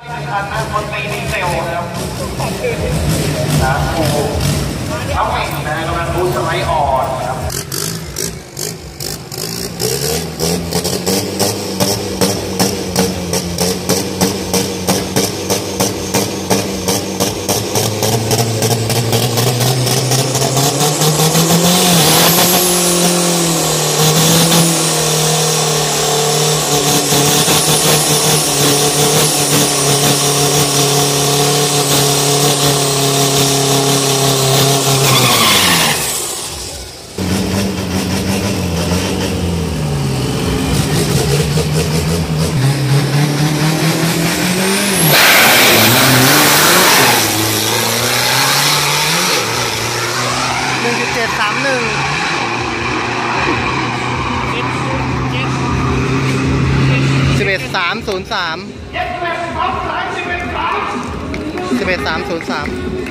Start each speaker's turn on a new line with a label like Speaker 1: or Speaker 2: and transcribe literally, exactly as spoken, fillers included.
Speaker 1: คันนะคนตีดีเซลนะครับนะโอ้เขาเก่งนะกำลังรู้สไลด์อ่อนนะครับ
Speaker 2: หนึ่งจุดเจ็ดสามหนึ่งสิบเอ็ดสามศูนย์สามสิบเอ็ดสามศูนย์สาม